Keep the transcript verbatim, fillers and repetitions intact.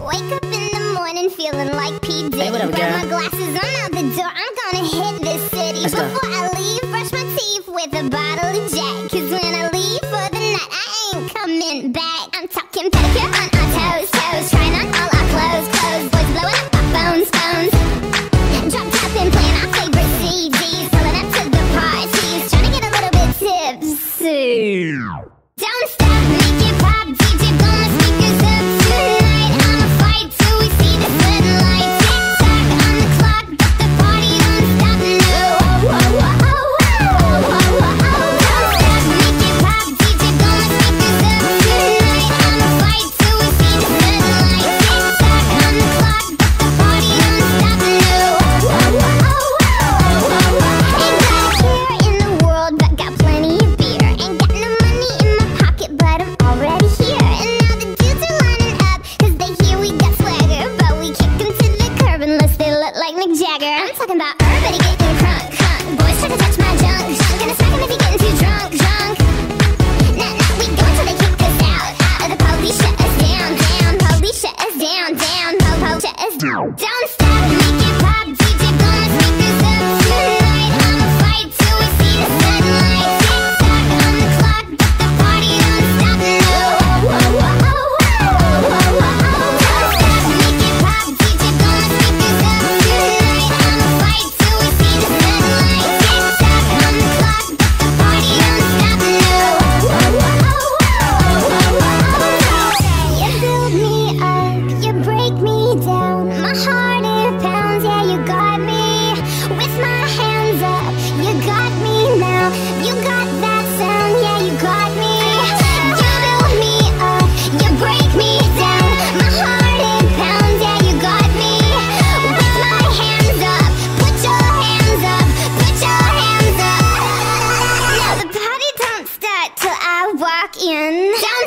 Wake up in the morning feeling like P. Diddy. Hey, what up, Grab girl? my glasses, I'm out the door. I'm gonna hit this city. Let's go. Before I leave, brush my teeth with a bottle of Jack. Cause when I leave for the night, I ain't coming back. I'm talking pedicure on our toes, toes. Trying on all our clothes, clothes. Boys blowing up our phones, phones. Drop top and playing our favorite C Ds. Pulling up to the parties, trying to get a little bit tipsy. Don't stop, make it pop, D J blow my speakers up tonight. I'ma fight till we see the sunlight. Tick tock on the clock, but the party don't stop. No, oh, oh, oh, oh, oh, oh, oh, oh. Don't stop, make it pop, D J blow my speakers up tonight. I'ma fight till we see the sunlight. Tick tock on the clock, but the party don't stop. No, oh, oh, oh, oh, oh, oh, oh. Ain't got a care in the world, but got plenty of beer. Ain't got no money in my pocket, but I'm already here. And now the dudes are lining up, cause they hear we got swagger. But we kick them to the curb unless they look like Mick Jagger. I'm talking about everybody getting crunk, crunk. Boys try to touch my junk, junk. Gonna smack him if he getting too drunk, drunk. Nah, nah, we go until they kick us out, out. The police shut us down, down. Police shut us down, down. Po, po, shut us down. Don't stop, make it pop, D J blow my speakers up tonight. I'ma fight till we see the sunlight. Tick tock on the clock, but the party don't stop. No, oh, oh, oh, oh, oh, oh, oh, oh. Don't stop, make it pop, D J blow my speakers up tonight. I'ma fight till we see the sunlight. Tick tock on the clock, but the party don't stop. No, oh, oh, oh, oh, oh, oh, oh. You build me up, you break me down. My heart it pounds, yeah, you got me. With my hands up, you got me now. You got that sound, yeah, you got me. You build me up, you break me down. My heart it pounds, yeah, you got me. With my hands up, put your hands up, put your hands up. Now the party don't start till I walk in. Down